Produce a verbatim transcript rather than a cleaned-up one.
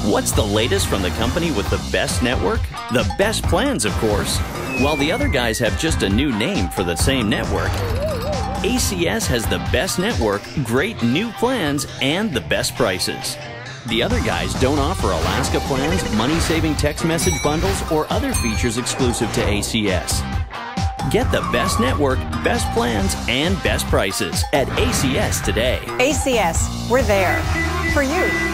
What's the latest from the company with the best network? The best plans, of course. While the other guys have just a new name for the same network, A C S has the best network, great new plans, and the best prices. The other guys don't offer Alaska plans, money-saving text message bundles, or other features exclusive to A C S. Get the best network, best plans, and best prices at A C S today. A C S, we're there for you.